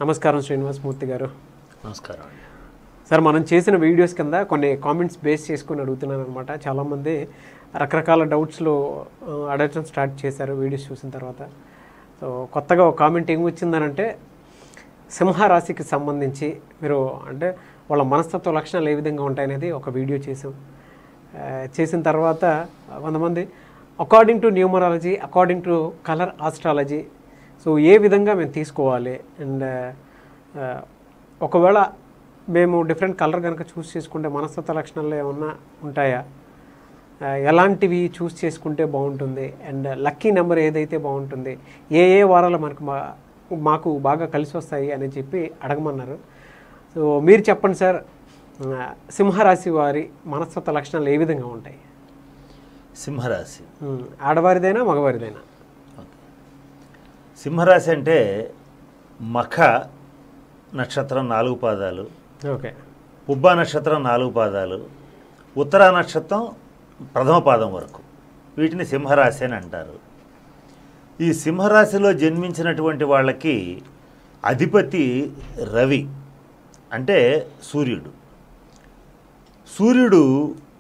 నమస్కారం శ్రీనివాసమూర్తి గారు. నమస్కారం అండి. సార్, మనం చేసిన వీడియోస్ కింద కొన్ని కామెంట్స్ బేస్ చేసుకుని అడుగుతున్నాను అనమాట. చాలామంది రకరకాల డౌట్స్లో అడగటం స్టార్ట్ చేశారు వీడియోస్ చూసిన తర్వాత. సో కొత్తగా ఒక కామెంట్ ఏమి వచ్చిందనంటే, సింహరాశికి సంబంధించి మీరు అంటే వాళ్ళ మనస్తత్వ లక్షణాలు ఏ విధంగా ఉంటాయనేది ఒక వీడియో చేసిన తర్వాత కొంతమంది according to numerology, according to colour astrology, so ఏ విధంగా మేము తీసుకోవాలి అండ్ ఒకవేళ మేము డిఫరెంట్ కలర్ కనుక చూస్ చేసుకుంటే మనస్తత్వ లక్షణాలు ఏమన్నా ఉంటాయా, ఎలాంటివి చూస్ చేసుకుంటే బాగుంటుంది అండ్ లక్కీ నెంబర్ ఏదైతే బాగుంటుంది, ఏ వారాలు మాకు బాగా కలిసి వస్తాయి అని చెప్పి అడగమన్నారు. సో మీరు చెప్పండి సార్, సింహరాశి వారి మనస్తత్వ లక్షణాలు ఏ విధంగా ఉంటాయి? సింహరాశి ఆడవారిదైనా మగవారిదైనా? సింహరాశి అంటే మఖ నక్షత్రం 4 పాదాలు, ఓకే, పుబ్బా నక్షత్రం 4 పాదాలు, ఉత్తరా నక్షత్రం ప్రథమ పాదం వరకు, వీటిని సింహరాశి అని అంటారు. ఈ సింహరాశిలో జన్మించినటువంటి వాళ్ళకి అధిపతి రవి అంటే సూర్యుడు. సూర్యుడు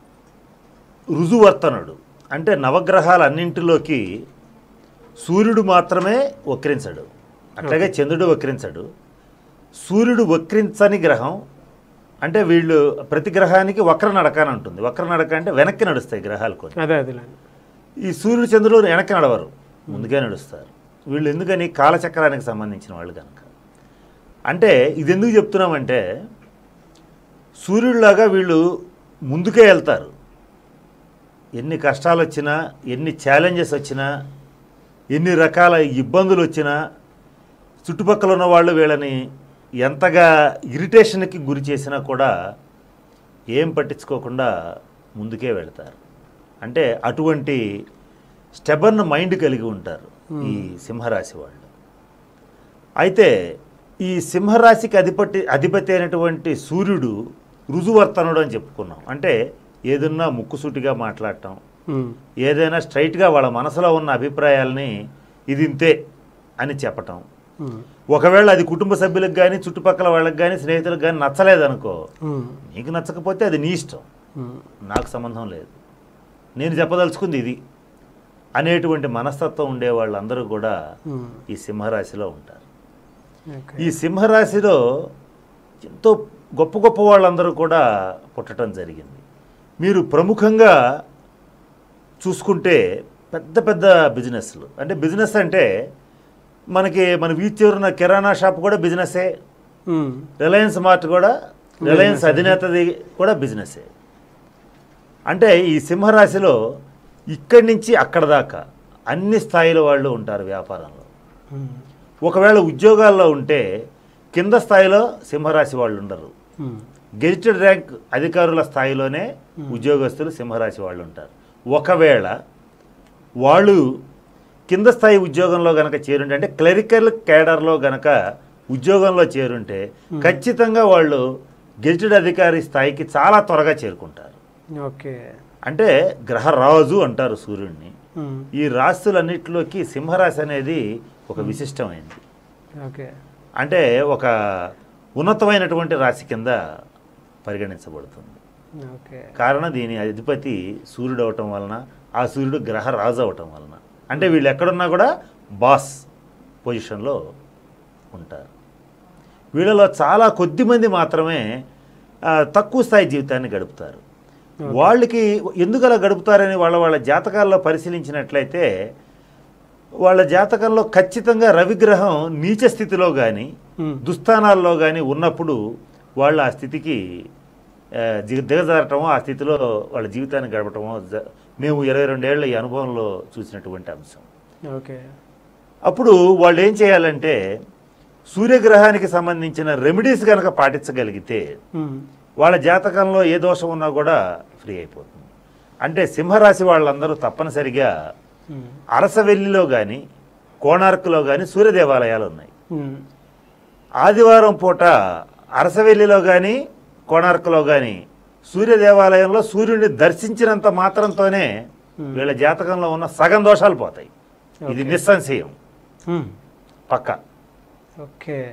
రుజువర్తనుడు అంటే నవగ్రహాలన్నింటిలోకి సూర్యుడు మాత్రమే వక్రించడు, అట్లాగే చంద్రుడు వక్రించడు. సూర్యుడు వక్రించని గ్రహం అంటే వీళ్ళు ప్రతి గ్రహానికి వక్ర నడక అని ఉంటుంది. వక్ర నడక అంటే వెనక్కి నడుస్తాయి గ్రహాలు కొన్ని. ఈ సూర్యుడు చంద్రుడు వెనక్కి నడవరు, ముందుగా నడుస్తారు. వీళ్ళు ఎందుకని కాలచక్రానికి సంబంధించిన వాళ్ళు కనుక. అంటే ఇది ఎందుకు చెప్తున్నామంటే, సూర్యుడిలాగా వీళ్ళు ముందుకే వెళ్తారు. ఎన్ని కష్టాలు వచ్చినా, ఎన్ని ఛాలెంజెస్ వచ్చినా, ఎన్ని రకాల ఇబ్బందులు వచ్చినా, చుట్టుపక్కల ఉన్న వాళ్ళు వీళ్ళని ఎంతగా ఇరిటేషన్కి గురి చేసినా కూడా ఏం పట్టించుకోకుండా ముందుకే వెళతారు. అంటే అటువంటి స్టెబర్న్ మైండ్ కలిగి ఉంటారు ఈ సింహరాశి వాళ్ళు. అయితే ఈ సింహరాశికి అధిపతి అయినటువంటి సూర్యుడు రుజువర్తనుడు అని చెప్పుకున్నాం. అంటే ఏదన్నా ముక్కుసూటిగా మాట్లాడటం, ఏదైనా స్ట్రైట్గా వాళ్ళ మనసులో ఉన్న అభిప్రాయాలని ఇది ఇంతే అని చెప్పటం. ఒకవేళ అది కుటుంబ సభ్యులకు కానీ, చుట్టుపక్కల వాళ్ళకి కానీ, స్నేహితులకు కానీ నచ్చలేదనుకో, నీకు నచ్చకపోతే అది నీ ఇష్టం, నాకు సంబంధం లేదు, నేను చెప్పదలుచుకుంది ఇది అనేటువంటి మనస్తత్వం ఉండే వాళ్ళందరూ కూడా ఈ సింహరాశిలో ఉంటారు. ఈ సింహరాశిలో ఎంతో గొప్ప గొప్ప వాళ్ళందరూ కూడా పుట్టడం జరిగింది. మీరు ప్రముఖంగా చూసుకుంటే పెద్ద పెద్ద బిజినెస్లు, అంటే బిజినెస్ అంటే మన వీచూరున్న కిరాణా షాప్ కూడా బిజినెసే, రిలయన్స్ మార్ట్ కూడా, రిలయన్స్ అధినేతది కూడా బిజినెసే. అంటే ఈ సింహరాశిలో ఇక్కడి నుంచి అక్కడ దాకా అన్ని స్థాయిల వాళ్ళు ఉంటారు వ్యాపారంలో. ఒకవేళ ఉద్యోగాల్లో ఉంటే కింద స్థాయిలో సింహరాశి వాళ్ళు ఉండరు. గెజిటెడ్ ర్యాంక్ అధికారుల స్థాయిలోనే ఉద్యోగస్తులు సింహరాశి వాళ్ళు ఉంటారు. ఒకవేళ వాళ్ళు కింద స్థాయి ఉద్యోగంలో గనక చేరుంటే, అంటే క్లరికల్ కేడర్లో గనక ఉద్యోగంలో చేరుంటే ఖచ్చితంగా వాళ్ళు గెజిటెడ్ అధికారి స్థాయికి చాలా త్వరగా చేరుకుంటారు. ఓకే, అంటే గ్రహరాజు అంటారు సూర్యుడిని. ఈ రాశులన్నిటిలోకి సింహరాశి అనేది ఒక విశిష్టమైనది. ఓకే, అంటే ఒక ఉన్నతమైనటువంటి రాశి కింద పరిగణించబడుతుంది. కారణం దీని అధిపతి సూర్యుడు అవటం వలన, ఆ సూర్యుడు గ్రహరాజు అవటం వలన. అంటే వీళ్ళు ఎక్కడున్నా కూడా బాస్ పొజిషన్లో ఉంటారు. వీళ్ళలో చాలా కొద్ది మంది మాత్రమే తక్కువ స్థాయి జీవితాన్ని గడుపుతారు. వాళ్ళకి ఎందుకు అలా గడుపుతారని వాళ్ళ జాతకాల్లో పరిశీలించినట్లయితే, వాళ్ళ జాతకంలో ఖచ్చితంగా రవిగ్రహం నీచ స్థితిలో కానీ, దుస్థానాల్లో కానీ ఉన్నప్పుడు వాళ్ళు ఆ స్థితికి దిగజారటమో, ఆ స్థితిలో వాళ్ళ జీవితాన్ని గడపటమో మేము 22 ఏళ్ల ఈ అనుభవంలో చూసినటువంటి అంశం. ఓకే, అప్పుడు వాళ్ళు ఏం చేయాలంటే, సూర్యగ్రహానికి సంబంధించిన రెమెడీస్ కనుక పాటించగలిగితే వాళ్ళ జాతకంలో ఏ దోషం ఉన్నా కూడా ఫ్రీ అయిపోతుంది. అంటే సింహరాశి వాళ్ళందరూ తప్పనిసరిగా అరసవెల్లిలో కానీ, కోణార్కులో కానీ సూర్య దేవాలయాలు ఉన్నాయి. ఆదివారం పూట అరసవెల్లిలో కానీ, కోణార్కులో కానీ సూర్య దేవాలయంలో సూర్యుడిని దర్శించినంత మాత్రంతోనే వీళ్ళ జాతకంలో ఉన్న సగం దోషాలు పోతాయి. ఇది నిస్సంశయం, పక్క. ఓకే,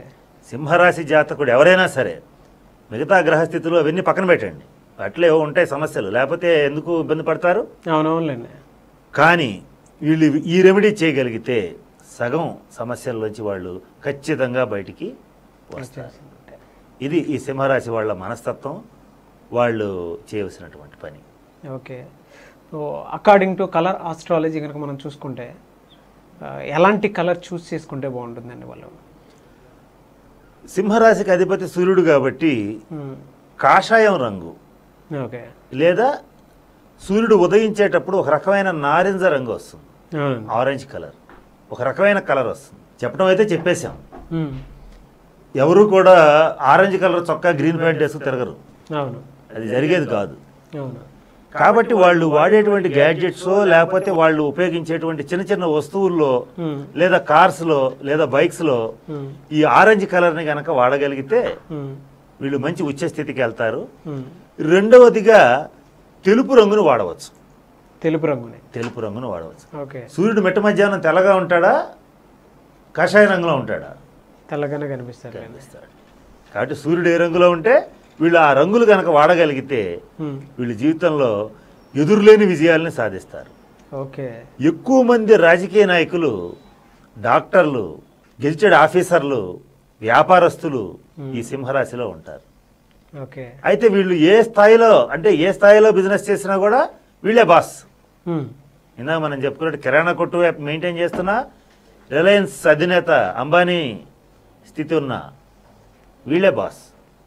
సింహరాశి జాతకుడు ఎవరైనా సరే మిగతా గ్రహస్థితులు అవన్నీ పక్కన పెట్టండి, అట్లే ఉంటాయి సమస్యలు, లేకపోతే ఎందుకు ఇబ్బంది పడతారు. అవునవునులేండి. కానీ వీళ్ళు ఈ రెమెడీ చేయగలిగితే సగం సమస్యల్లోంచి వాళ్ళు ఖచ్చితంగా బయటికి వస్తారు. ఇది ఈ సింహరాశి వాళ్ళ మనస్తత్వం, వాళ్ళు చేయవలసినటువంటి పని. Okay. So according to colour astrology కనుక మనం చూసుకుంటే ఎలాంటి కలర్ చూస్ చేసుకుంటే బాగుంటుందండి వాళ్ళు? సింహరాశికి అధిపతి సూర్యుడు కాబట్టి కాషాయం రంగు, ఓకే, లేదా సూర్యుడు ఉదయించేటప్పుడు ఒక రకమైన నారింజ రంగు వస్తుంది, ఆరెంజ్ కలర్, ఒక రకమైన కలర్ వస్తుంది. చెప్పడం అయితే చెప్పేశాం, ఎవరు కూడా ఆరెంజ్ కలర్ చొక్కా గ్రీన్ ప్యాంట్ వేసుకు తిరగరు, అది జరిగేది కాదు. కాబట్టి వాళ్ళు వాడేటువంటి గ్యాడ్జెట్స్ లేకపోతే వాళ్ళు ఉపయోగించేటువంటి చిన్న చిన్న వస్తువుల్లో లేదా కార్స్లో లేదా బైక్స్లో ఈ ఆరెంజ్ కలర్ని కనుక వాడగలిగితే వీళ్ళు మంచి ఉచ్చ స్థితికి వెళ్తారు. రెండవదిగా తెలుపు రంగును వాడవచ్చు. తెలుపు రంగును వాడవచ్చు. సూర్యుడు మిట్ట మధ్యాహ్నం తెల్లగా ఉంటాడా, కాషాయ రంగులో ఉంటాడా? తెల్లగానే కనిపిస్తాడు. కాబట్టి సూర్యుడు ఏ రంగులో ఉంటే వీళ్ళు ఆ రంగులు కనుక వాడగలిగితే వీళ్ళ జీవితంలో ఎదురులేని విజయాలని సాధిస్తారు. ఎక్కువ మంది రాజకీయ నాయకులు, డాక్టర్లు, గెజిటెడ్ ఆఫీసర్లు, వ్యాపారస్తులు ఈ సింహరాశిలో ఉంటారు. అయితే వీళ్ళు ఏ స్థాయిలో బిజినెస్ చేసినా కూడా వీళ్ళే బాస్. ఇందాక మనం చెప్పుకున్నట్టు కిరాణా కొట్టు మెయింటైన్ చేస్తున్నా, రిలయన్స్ అధినేత అంబానీ స్థితి ఉన్నా వీళ్ళే బాస్.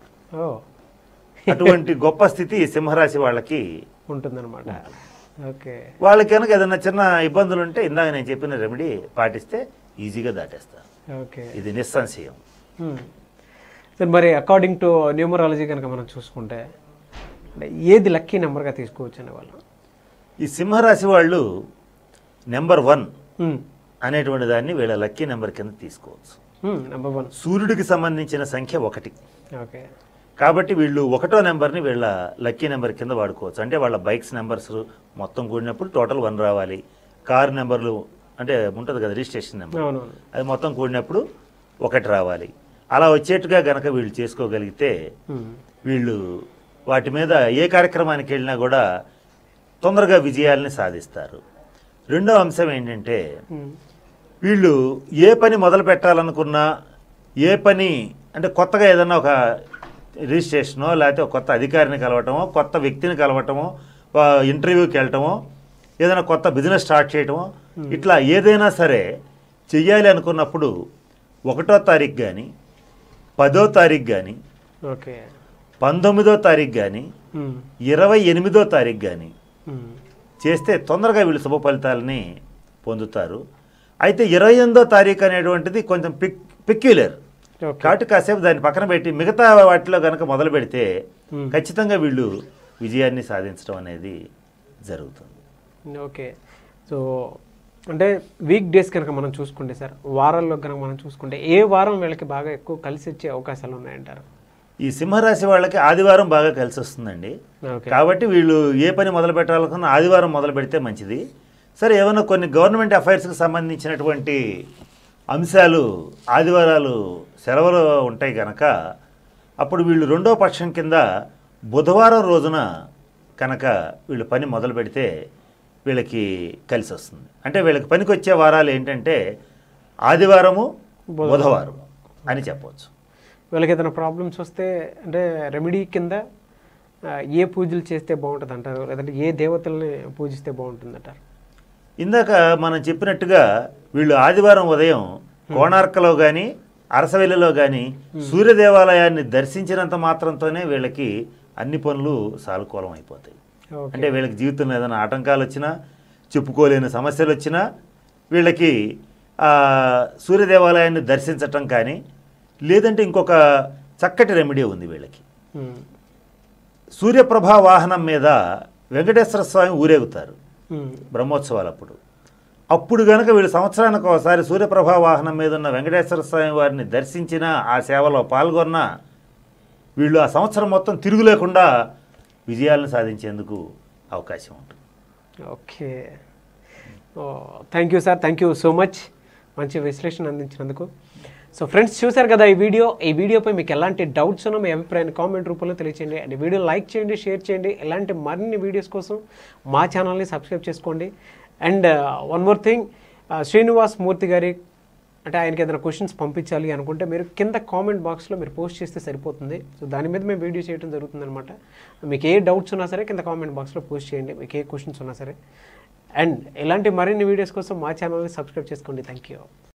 అటువంటి గొప్ప స్థితి సింహరాశి వాళ్ళకి ఉంటుందన్నమాట. వాళ్ళకి కనుక ఏదైనా చిన్న ఇబ్బందులు ఉంటే ఇందాక నేను చెప్పిన రెమెడీ పాటిస్తే ఈజీగా దాటేస్తారు. ఇది నిస్సంశయం. మరి అకార్డింగ్ టు న్యూమరాలజీ కనుక మనం చూసుకుంటే ఏది లక్కీ నెంబర్గా తీసుకోవచ్చు అనే వాళ్ళు? ఈ సింహరాశి వాళ్ళు నెంబర్ 1 అనేటువంటి దాన్ని వీళ్ళ లక్కీ నెంబర్ కింద తీసుకోవచ్చు. నెంబర్ 1 సూర్యుడికి సంబంధించిన సంఖ్య 1. కాబట్టి వీళ్ళు 1వ నెంబర్ని వీళ్ళ లక్కీ నెంబర్ కింద వాడుకోవచ్చు. అంటే వాళ్ళ బైక్స్ నెంబర్స్ మొత్తం కూడినప్పుడు టోటల్ 1 రావాలి. కారు నెంబర్లు అంటే ఉంటుంది కదా రిజిస్ట్రేషన్ నెంబర్, అది మొత్తం కూడినప్పుడు 1 రావాలి. అలా వచ్చేట్టుగా గనక వీళ్ళు చేసుకోగలిగితే వీళ్ళు వాటి మీద ఏ కార్యక్రమానికి వెళ్ళినా కూడా తొందరగా విజయాల్ని సాధిస్తారు. రెండో అంశం ఏంటంటే వీళ్ళు ఏ పని మొదలు పెట్టాలనుకున్నా, ఏ పని అంటే కొత్తగా ఏదన్నా ఒక రిజిస్ట్రేషనో లేకపోతే ఒక కొత్త అధికారిని కలవటమో, కొత్త వ్యక్తిని కలవటమో, ఇంటర్వ్యూకి వెళ్ళటమో, ఏదైనా కొత్త బిజినెస్ స్టార్ట్ చేయటమో, ఇట్లా ఏదైనా సరే చెయ్యాలి అనుకున్నప్పుడు 1వ తారీఖు కానీ, 10వ తారీఖు కానీ, 19వ తారీఖు కానీ, 28వ తారీఖు కానీ చేస్తే తొందరగా వీళ్ళు శుభ ఫలితాలని పొందుతారు. అయితే 28వ తారీఖు అనేటువంటిది కొంచెం పెక్యులర్ కాబట్టి కాసేపు దాన్ని పక్కన పెట్టి మిగతా వాటిలో కనుక మొదలు పెడితే ఖచ్చితంగా వీళ్ళు విజయాన్ని సాధించడం అనేది జరుగుతుంది. ఓకే. సో అంటే వీక్ డేస్ కనుక మనం చూసుకుంటే సార్, వారాల్లో కనుక మనం చూసుకుంటే ఏ వారం వీళ్ళకి బాగా ఎక్కువ కలిసి వచ్చే అవకాశాలు ఉన్నాయంటారు? ఈ సింహరాశి వాళ్ళకి ఆదివారం బాగా కలిసి వస్తుందండి. కాబట్టి వీళ్ళు ఏ పని మొదలు పెట్టాలనుకున్నా ఆదివారం మొదలు పెడితే మంచిది. సరే, ఏమైనా కొన్ని గవర్నమెంట్ అఫైర్స్కి సంబంధించినటువంటి అంశాలు ఆదివారాలు సెలవులు ఉంటాయి కనుక అప్పుడు వీళ్ళు 2వ పక్షం కింద బుధవారం రోజున కనుక వీళ్ళు పని మొదలు పెడితే వీళ్ళకి కలిసి వస్తుంది. అంటే వీళ్ళకి పనికి వచ్చే వారాలు ఏంటంటే ఆదివారము, బుధవారం అని చెప్పవచ్చు. వీళ్ళకి ఏదైనా ప్రాబ్లమ్స్ వస్తే అంటే రెమెడీ కింద ఏ పూజలు చేస్తే బాగుంటుంది అంటారు, లేదంటే ఏ దేవతల్ని పూజిస్తే బాగుంటుంది అంటారు? ఇందాక మనం చెప్పినట్టుగా వీళ్ళు ఆదివారం ఉదయం కోణార్కలో కానీ అరసవెల్లిలో కానీ సూర్య దేవాలయాన్ని దర్శించినంత మాత్రంతోనే వీళ్ళకి అన్ని పనులు సానుకూలం అయిపోతాయి. అంటే వీళ్ళకి జీవితంలో ఏదైనా ఆటంకాలు వచ్చినా, చెప్పుకోలేని సమస్యలు వచ్చినా వీళ్ళకి సూర్య దేవాలయాన్ని దర్శించటం కానీ, లేదంటే ఇంకొక చక్కటి రెమెడీ ఉంది వీళ్ళకి. సూర్యప్రభా వాహనం మీద వెంకటేశ్వర స్వామి ఊరేగుతారు బ్రహ్మోత్సవాలప్పుడు. అప్పుడు కనుక వీళ్ళు సంవత్సరానికి ఒకసారి సూర్యప్రభా వాహనం మీద ఉన్న వెంకటేశ్వర స్వామి వారిని దర్శించిన, ఆ సేవలో పాల్గొన్న వీళ్ళు ఆ సంవత్సరం మొత్తం తిరుగు లేకుండా విజయాలను సాధించేందుకు అవకాశం ఉంటుంది. Okay, thank you sir, thank you so much, మంచి విశ్లేషణ అందించినందుకు. సో ఫ్రెండ్స్ చూశారు కదా ఈ వీడియోపై మీకు ఎలాంటి డౌట్స్ ఉన్నా మీ అభిప్రాయాన్ని కామెంట్ రూపంలో తెలియచేయండి. అండ్ ఈ వీడియో లైక్ చేయండి, షేర్ చేయండి. ఇలాంటి మరిన్ని వీడియోస్ కోసం మా ఛానల్ని సబ్స్క్రైబ్ చేసుకోండి. And one more thing, Srinivas Murthy గారి అంటే ఆయనకి ఏదైనా క్వశ్చన్స్ పంపించాలి అనుకుంటే మీరు కింద కామెంట్ బాక్స్లో మీరు పోస్ట్ చేస్తే సరిపోతుంది. సో దాని మీద మేము వీడియో చేయడం జరుగుతుంది అనమాట. మీకు ఏ డౌట్స్ ఉన్నా సరే కింద కామెంట్ బాక్స్లో పోస్ట్ చేయండి, మీకు ఏ క్వశ్చన్స్ ఉన్నా సరే. అండ్ ఇలాంటి మరిన్ని వీడియోస్ కోసం మా ఛానల్ని సబ్స్క్రైబ్ చేసుకోండి. Thank you.